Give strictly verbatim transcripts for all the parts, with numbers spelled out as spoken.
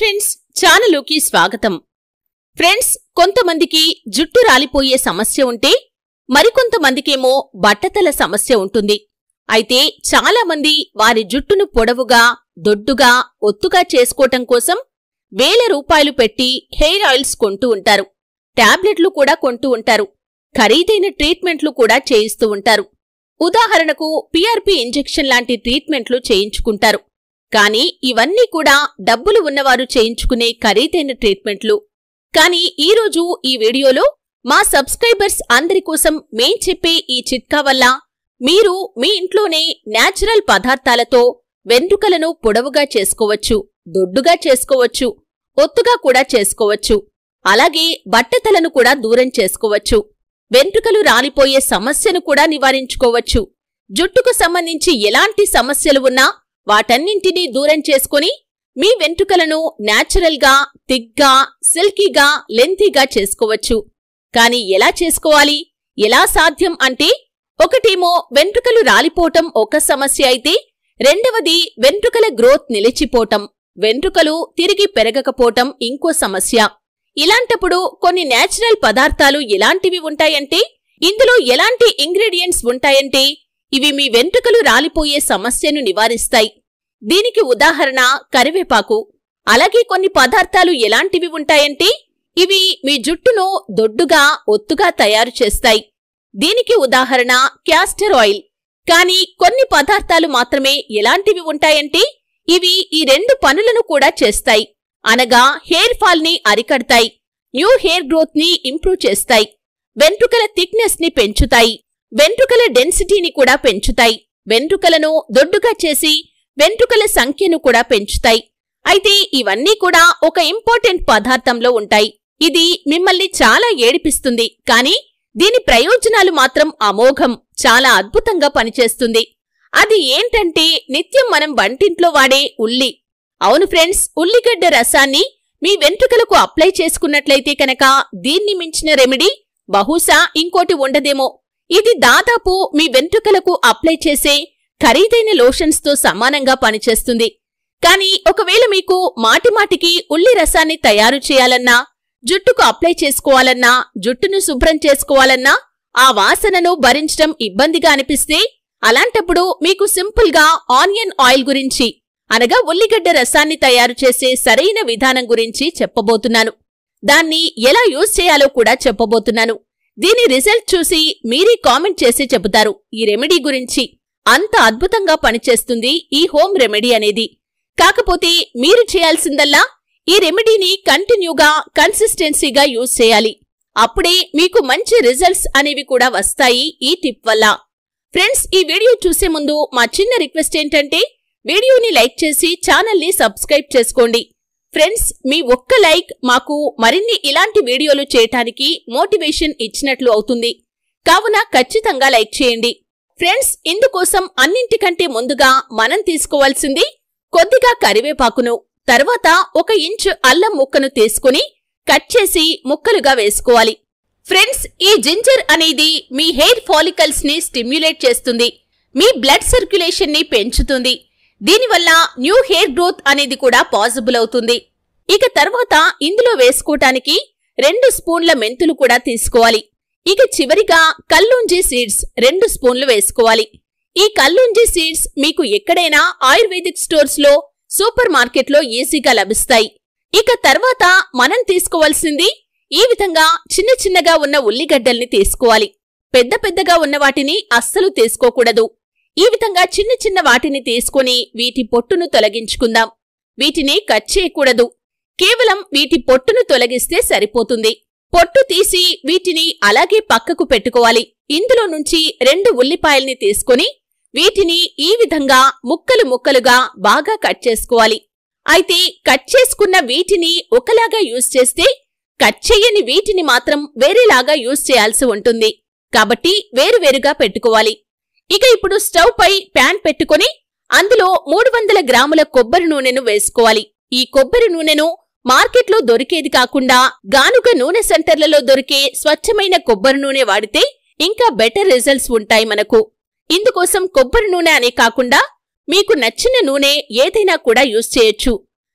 Friends, ఛానలుకి స్వాగతం. Friends, కొంతమందికి జుట్టు రాలిపోయే సమస్య ఉంటే మరికొంతమందికేమో బట్టతల సమస్య ఉంటుంది. అయితే చాలా మంది వారి జుట్టును పొడవుగా, దొడ్డుగా, ఒత్తుగా చేసుకోవటం కోసం వేల రూపాయలు పెట్టి హెయిర్ ఆయిల్స్ కొంటూ ఉంటారు. టాబ్లెట్లు కూడా కొంటూ ఉంటారు. ఖరీదైన ట్రీట్మెంట్లు కూడా చేయిస్తూ ఉంటారు. ఉదాహరణకు పీఆర్పీ ఇంజెక్షన్ లాంటి ట్రీట్మెంట్లు చేయించుకుంటారు. కానీ ఇవన్నీ కూడా డబ్బులు ఉన్నవారు చేయించుకునే ఖరీదైన ట్రీట్మెంట్లు. కానీ ఈరోజు ఈ వీడియోలో మా సబ్స్క్రైబర్స్ అందరి కోసం మేం చెప్పే ఈ చిట్కా వల్ల మీరు మీ ఇంట్లోనే న్యాచురల్ పదార్థాలతో వెంట్రుకలను పొడవుగా చేసుకోవచ్చు, దొడ్డుగా చేసుకోవచ్చు, ఒత్తుగా కూడా చేసుకోవచ్చు. అలాగే బట్టతలను కూడా దూరం చేసుకోవచ్చు. వెంట్రుకలు రాలిపోయే సమస్యను కూడా నివారించుకోవచ్చు. జుట్టుకు సంబంధించి ఎలాంటి సమస్యలు ఉన్నా వాటన్నింటినీ దూరం చేసుకుని మీ వెంట్రుకలను న్యాచురల్ గా, థిక్గా, సిల్కీగా, లెంతీగా చేసుకోవచ్చు. కానీ ఎలా చేసుకోవాలి, ఎలా సాధ్యం అంటే, ఒకటేమో వెంట్రుకలు రాలిపోవటం ఒక సమస్య అయితే, రెండవది వెంట్రుకల గ్రోత్ నిలిచిపోవటం, వెంట్రుకలు తిరిగి పెరగకపోవటం ఇంకో సమస్య. ఇలాంటప్పుడు కొన్ని న్యాచురల్ పదార్థాలు ఎలాంటివి ఉంటాయంటే, ఇందులో ఎలాంటి ఇంగ్రీడియంట్స్ ఉంటాయంటే ఇవి మీ వెంట్రుకలు రాలిపోయే సమస్యను నివారిస్తాయి. దీనికి ఉదాహరణ కరివేపాకు. అలాగే కొన్ని పదార్థాలు ఎలాంటివి ఉంటాయంటే ఇవి మీ జుట్టును దొడ్డుగా, ఒత్తుగా తయారు చేస్తాయి. దీనికి ఉదాహరణ క్యాస్టర్ ఆయిల్. కానీ కొన్ని పదార్థాలు మాత్రమే ఎలాంటివి ఉంటాయంటే ఇవి ఈ రెండు పనులను కూడా చేస్తాయి. అనగా హెయిర్ ఫాల్ ని అరికడతాయి, న్యూ హెయిర్ గ్రోత్ ని ఇంప్రూవ్ చేస్తాయి, వెంట్రుకల థిక్నెస్ ని పెంచుతాయి, వెంట్రుకల డెన్సిటీని కూడా పెంచుతాయి, వెంట్రుకలను దొడ్డుగా చేసి వెంట్రుకల సంఖ్యను కూడా పెంచుతాయి. అయితే ఇవన్నీ కూడా ఒక ఇంపార్టెంట్ పదార్థంలో ఉంటాయి. ఇది మిమ్మల్ని చాలా ఏడిపిస్తుంది, కానీ దీని ప్రయోజనాలు మాత్రం అమోఘం, చాలా అద్భుతంగా పనిచేస్తుంది. అది ఏంటంటే నిత్యం మనం వంటింట్లో వాడే ఉల్లి. అవును ఫ్రెండ్స్, ఉల్లిగడ్డ రసాన్ని మీ వెంట్రుకలకు అప్లై చేసుకున్నట్లయితే కనుక దీన్ని మించిన రెమెడీ బహుశా ఇంకోటి ఉండదేమో. ఇది దాదాపు మీ వెంట్రుకలకు అప్లై చేసే ఖరీదైన లోషన్స్ తో సమానంగా పనిచేస్తుంది. కానీ ఒకవేళ మీకు మాటిమాటికి ఉల్లి రసాన్ని తయారు చేయాలన్నా, జుట్టుకు అప్లై చేసుకోవాలన్నా, జుట్టును శుభ్రం చేసుకోవాలన్నా ఆ వాసనను భరించడం ఇబ్బందిగా అనిపిస్తే, అలాంటప్పుడు మీకు సింపుల్ గా ఆనియన్ ఆయిల్ గురించి, అనగా ఉల్లిగడ్డ రసాన్ని తయారు చేసే సరైన విధానం గురించి చెప్పబోతున్నాను. దాన్ని ఎలా యూజ్ చేయాలో కూడా చెప్పబోతున్నాను. దీని రిజల్ట్ చూసి మీరే కామెంట్ చేసి చెబుతారు ఈ రెమెడీ గురించి. అంత అద్భుతంగా పనిచేస్తుంది ఈ హోమ్ రెమెడీ అనేది. కాకపోతే మీరు చేయాల్సిందల్లా ఈ రెమెడీని కంటిన్యూగా, కన్సిస్టెన్సీగా యూజ్ చేయాలి. అప్పుడే మీకు మంచి రిజల్ట్స్ అనేవి కూడా వస్తాయి ఈ టిప్ వల్ల. ఫ్రెండ్స్, ఈ వీడియో చూసే ముందు మా చిన్న రిక్వెస్ట్ ఏంటంటే వీడియోని లైక్ చేసి ఛానల్ని సబ్స్క్రైబ్ చేసుకోండి. ఫ్రెండ్స్, మీ ఒక్క లైక్ మాకు మరిన్ని ఇలాంటి వీడియోలు చేయటానికి మోటివేషన్ ఇచ్చినట్లు అవుతుంది. కావున ఖచ్చితంగా లైక్ చేయండి. ఫ్రెండ్స్, ఇందుకోసం అన్నింటికంటే ముందుగా మనం తీసుకోవాల్సింది కొద్దిగా కరివేపాకును, తర్వాత ఒక ఇంచు అల్లం ముక్కను తీసుకుని కట్ చేసి ముక్కలుగా వేసుకోవాలి. ఫ్రెండ్స్, ఈ జింజర్ అనేది మీ హెయిర్ ఫాలికల్స్ ని స్టిమ్యులేట్ చేస్తుంది, మీ బ్లడ్ సర్క్యులేషన్ ని పెంచుతుంది. దీనివల్ల న్యూ హెయిర్ గ్రోత్ అనేది కూడా పాసిబుల్ అవుతుంది. ఇక తర్వాత ఇందులో వేసుకోవటానికి రెండు స్పూన్ల మెంతులు కూడా తీసుకోవాలి. ఇక చివరిగా కల్లూంజి సీడ్స్ రెండు స్పూన్లు వేసుకోవాలి. ఈ కల్లూంజి సీడ్స్ మీకు ఎక్కడైనా ఆయుర్వేదిక్ స్టోర్స్ లో, సూపర్ మార్కెట్లో ఈజీగా లభిస్తాయి. ఇక తర్వాత మనం తీసుకోవాల్సింది ఈ విధంగా చిన్న చిన్నగా ఉన్న ఉల్లిగడ్డల్ని తీసుకోవాలి. పెద్ద పెద్దగా ఉన్న వాటిని అస్సలు తీసుకోకూడదు. ఈ విధంగా చిన్న చిన్న వాటిని తీసుకుని వీటి పొట్టును తొలగించుకుందాం. వీటిని కట్ చేయకూడదు, కేవలం వీటి పొట్టును తొలగిస్తే సరిపోతుంది. పొట్టు తీసి వీటిని అలాగే పక్కకు పెట్టుకోవాలి. ఇందులో నుంచి రెండు ఉల్లిపాయల్ని తీసుకుని వీటిని ఈ విధంగా ముక్కలు ముక్కలుగా బాగా కట్ చేసుకోవాలి. అయితే కట్ చేసుకున్న వీటిని ఒకలాగా యూజ్ చేస్తే, కట్ చేయని వీటిని మాత్రం వేరేలాగా యూజ్ చేయాల్సి ఉంటుంది. కాబట్టి వేరువేరుగా పెట్టుకోవాలి. ఇక ఇప్పుడు స్టవ్ పై ప్యాన్ పెట్టుకుని అందులో మూడు వందల గ్రాముల కొబ్బరి నూనెను వేసుకోవాలి. ఈ కొబ్బరి నూనెను మార్కెట్లో దొరికేది కాకుండా గానుగ నూనె సెంటర్లలో దొరికే స్వచ్ఛమైన కొబ్బరి నూనె వాడితే ఇంకా బెటర్ రిజల్ట్స్ ఉంటాయి మనకు. ఇందుకోసం కొబ్బరి నూనె అనే కాకుండా మీకు నచ్చిన నూనె ఏదైనా కూడా యూజ్ చేయొచ్చు.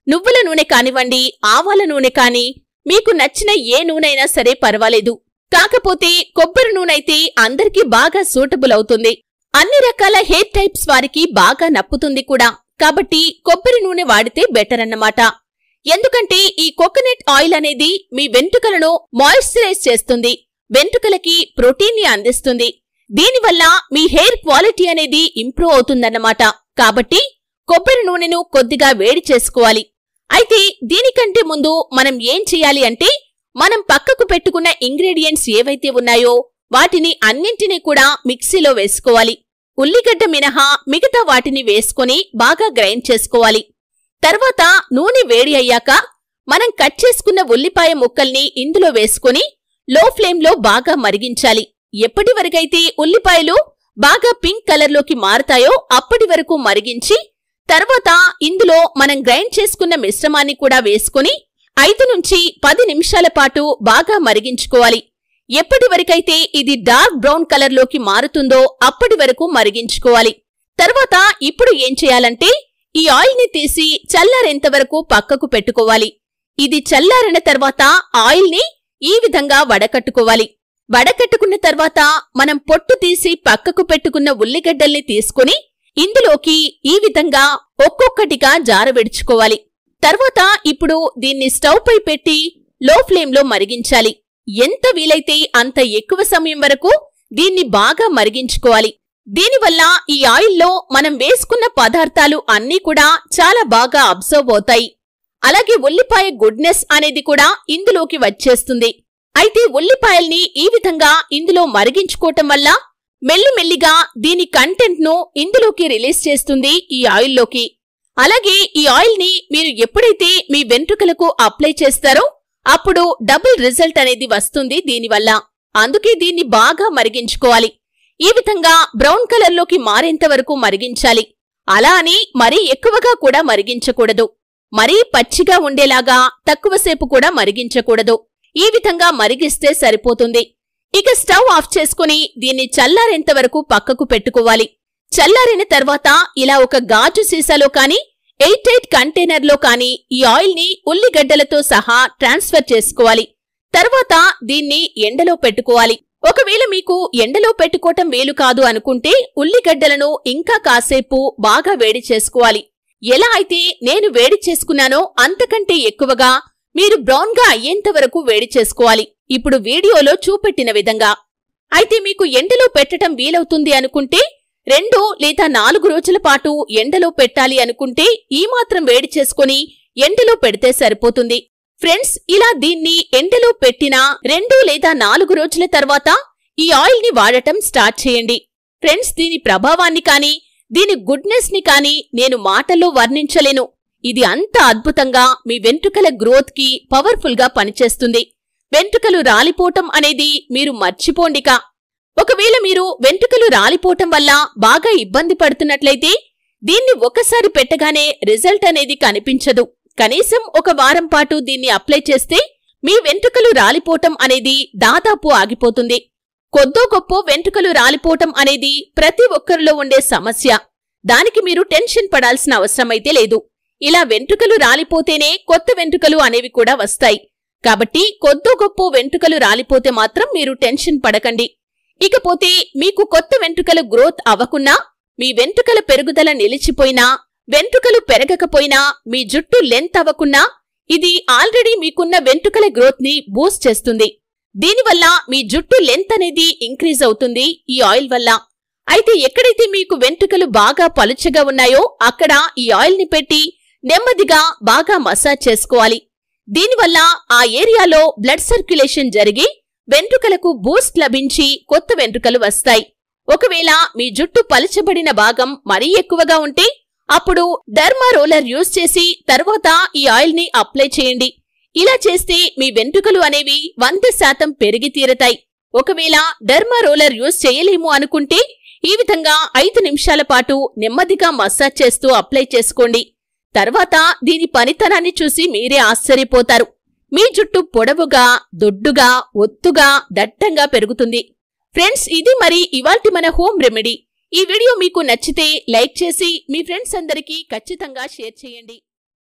నువ్వుల నూనె కానివ్వండి, ఆవాల నూనె కాని, మీకు నచ్చిన ఏ నూనెైనా సరే పర్వాలేదు. కాకపోతే కొబ్బరి నూనెైతే అందరికీ బాగా సూటబుల్ అవుతుంది. అన్ని రకాల హెయిర్ టైప్స్ వారికి బాగా నప్పుతుంది కూడా. కాబట్టి కొబ్బరి నూనె వాడితే బెటర్ అన్నమాట. ఎందుకంటే ఈ కోకోనట్ ఆయిల్ అనేది మీ వెంట్రుకలను మాయిశ్చరైజ్ చేస్తుంది, వెంట్రుకలకి ప్రోటీన్ ని అందిస్తుంది. దీనివల్ల మీ హెయిర్ క్వాలిటీ అనేది ఇంప్రూవ్ అవుతుందన్నమాట. కాబట్టి కొబ్బరి నూనెను కొద్దిగా వేడి చేసుకోవాలి. అయితే దీనికంటే ముందు మనం ఏం చేయాలి అంటే, మనం పక్కకు పెట్టుకున్న ఇంగ్రీడియంట్స్ ఏవైతే ఉన్నాయో వాటిని అన్నింటినీ కూడా మిక్సీలో వేసుకోవాలి. ఉల్లిగడ్డ మినహా మిగతా వాటిని వేసుకొని బాగా గ్రైండ్ చేసుకోవాలి. తర్వాత నూనె వేడి అయ్యాక మనం కట్ చేసుకున్న ఉల్లిపాయ ముక్కల్ని ఇందులో వేసుకొని లో ఫ్లేమ్లో బాగా మరిగించాలి. ఎప్పటి వరకైతే ఉల్లిపాయలు బాగా పింక్ కలర్లోకి మారుతాయో అప్పటి వరకు మరిగించి, తర్వాత ఇందులో మనం గ్రైండ్ చేసుకున్న మిశ్రమాన్ని కూడా వేసుకుని ఐదు నుంచి పది నిమిషాల పాటు బాగా మరిగించుకోవాలి. ఎప్పటి వరకైతే ఇది డార్క్ బ్రౌన్ కలర్లోకి మారుతుందో అప్పటి వరకు మరిగించుకోవాలి. తర్వాత ఇప్పుడు ఏం చేయాలంటే, ఈ ఆయిల్ ని తీసి చల్లారేంత వరకు పక్కకు పెట్టుకోవాలి. ఇది చల్లారిన తర్వాత ఆయిల్ ని ఈ విధంగా వడకట్టుకోవాలి. వడకట్టుకున్న తర్వాత మనం పొట్టు తీసి పక్కకు పెట్టుకున్న ఉల్లిగడ్డల్ని తీసుకుని ఇందులోకి ఈ విధంగా ఒక్కొక్కటిగా జారవిడుచుకోవాలి. తర్వాత ఇప్పుడు దీన్ని స్టవ్ పై పెట్టి లో ఫ్లేమ్లో మరిగించాలి. ఎంత వీలైతే అంత ఎక్కువ సమయం వరకు దీన్ని బాగా మరిగించుకోవాలి. దీనివల్ల ఈ ఆయిల్లో మనం వేసుకున్న పదార్థాలు అన్నీ కూడా చాలా బాగా అబ్జర్వ్ అవుతాయి. అలాగే ఉల్లిపాయ గుడ్నెస్ అనేది కూడా ఇందులోకి వచ్చేస్తుంది. అయితే ఉల్లిపాయల్ని ఈ విధంగా ఇందులో మరిగించుకోవటం వల్ల మెల్లిమెల్లిగా దీని కంటెంట్ ను ఇందులోకి రిలీజ్ చేస్తుంది ఈ ఆయిల్లోకి. అలాగే ఈ ఆయిల్ ని మీరు ఎప్పుడైతే మీ వెంట్రుకలకు అప్లై చేస్తారో అప్పుడు డబుల్ రిజల్ట్ అనేది వస్తుంది దీనివల్ల. అందుకే దీన్ని బాగా మరిగించుకోవాలి. ఈ విధంగా బ్రౌన్ కలర్లోకి మారేంత వరకు మరిగించాలి. అలా అని మరీ ఎక్కువగా కూడా మరిగించకూడదు, మరీ పచ్చిగా ఉండేలాగా తక్కువసేపు కూడా మరిగించకూడదు. ఈ విధంగా మరిగిస్తే సరిపోతుంది. ఇక స్టవ్ ఆఫ్ చేసుకుని దీన్ని చల్లారేంత వరకు పక్కకు పెట్టుకోవాలి. చల్లారిన తర్వాత ఇలా ఒక గాజు సీసాలో కాని ఎయిట్ ఎయిట్ కంటైనర్లో కాని ఈ ఆయిల్ ని ఉల్లిగడ్డలతో సహా ట్రాన్స్ఫర్ చేసుకోవాలి. తర్వాత దీన్ని ఎండలో పెట్టుకోవాలి. ఒకవేళ మీకు ఎండలో పెట్టుకోవటం వీలు కాదు అనుకుంటే ఉల్లిగడ్డలను ఇంకా కాసేపు బాగా వేడి చేసుకోవాలి. ఎలా అయితే నేను వేడి చేసుకున్నానో అంతకంటే ఎక్కువగా మీరు బ్రౌన్ గా అయ్యేంత వరకు వేడి చేసుకోవాలి, ఇప్పుడు వీడియోలో చూపెట్టిన విధంగా. అయితే మీకు ఎండలో పెట్టటం వీలవుతుంది అనుకుంటే రెండు లేదా నాలుగు రోజుల పాటు ఎండలో పెట్టాలి అనుకుంటే ఈ మాత్రం వేడి చేసుకుని ఎండలో పెడితే సరిపోతుంది. ఫ్రెండ్స్, ఇలా దీన్ని ఎండలో పెట్టిన రెండు లేదా నాలుగు రోజుల తర్వాత ఈ ఆయిల్ ని వాడటం స్టార్ట్ చేయండి. ఫ్రెండ్స్, దీని ప్రభావాన్ని కాని దీని గుడ్నెస్ ని కాని నేను మాటల్లో వర్ణించలేను. ఇది అంత అద్భుతంగా మీ వెంట్రుకల గ్రోత్ కి పవర్ఫుల్ గా పనిచేస్తుంది. వెంట్రుకలు రాలిపోవటం అనేది మీరు మర్చిపోండిక. ఒకవేళ మీరు వెంట్రుకలు రాలిపోవటం వల్ల బాగా ఇబ్బంది పడుతున్నట్లయితే దీన్ని ఒకసారి పెట్టగానే రిజల్ట్ అనేది కనిపించదు. కనీసం ఒక వారం పాటు దీన్ని అప్లై చేస్తే మీ వెంట్రుకలు రాలిపోవటం అనేది దాదాపు ఆగిపోతుంది. కొద్దో గొప్పో వెంట్రుకలు రాలిపోవటం అనేది ప్రతి ఒక్కరిలో ఉండే సమస్య. దానికి మీరు టెన్షన్ పడాల్సిన అవసరమైతే లేదు. ఇలా వెంట్రుకలు రాలిపోతేనే కొత్త వెంట్రుకలు అనేవి కూడా వస్తాయి. కాబట్టి కొద్దో గొప్పో వెంట్రుకలు రాలిపోతే మాత్రం మీరు టెన్షన్ పడకండి. ఇకపోతే మీకు కొత్త వెంట్రుకలు గ్రోత్ అవ్వకున్నా, మీ వెంట్రుకల పెరుగుదల నిలిచిపోయినా, వెంట్రుకలు పెరగకపోయినా, మీ జుట్టు లెంత్ అవ్వకున్నా ఇది ఆల్రెడీ మీకున్న వెంట్రుకల గ్రోత్ ని బూస్ట్ చేస్తుంది. దీనివల్ల మీ జుట్టు లెంత్ అనేది ఇంక్రీజ్ అవుతుంది ఈ ఆయిల్ వల్ల. అయితే ఎక్కడైతే మీకు వెంట్రుకలు బాగా పలుచగా ఉన్నాయో అక్కడ ఈ ఆయిల్ ని పెట్టి నెమ్మదిగా బాగా మసాజ్ చేసుకోవాలి. దీనివల్ల ఆ ఏరియాలో బ్లడ్ సర్క్యులేషన్ జరిగి వెంట్రుకలకు బూస్ట్ లభించి కొత్త వెంట్రుకలు వస్తాయి. ఒకవేళ మీ జుట్టు పలుచబడిన భాగం మరీ ఎక్కువగా ఉంటే అప్పుడు డర్మా రోలర్ యూజ్ చేసి తర్వాత ఈ ఆయిల్ ని అప్లై చేయండి. ఇలా చేస్తే మీ వెంట్రుకలు అనేవి వంద శాతం పెరిగి తీరతాయి. ఒకవేళ డర్మా రోలర్ యూజ్ చేయలేము అనుకుంటే ఈ విధంగా ఐదు నిమిషాల పాటు నెమ్మదిగా మసాజ్ చేస్తూ అప్లై చేసుకోండి. తర్వాత దీని పనితనాన్ని చూసి మీరే ఆశ్చర్యపోతారు. మీ జుట్టు పొడవుగా, దొడ్డుగా, ఒత్తుగా, దట్టంగా పెరుగుతుంది. ఫ్రెండ్స్, ఇది మరి ఇవాల్టి మన హోమ్ రెమెడీ. ఈ వీడియో మీకు నచ్చితే లైక్ చేసి మీ ఫ్రెండ్స్ అందరికీ ఖచ్చితంగా షేర్ చేయండి.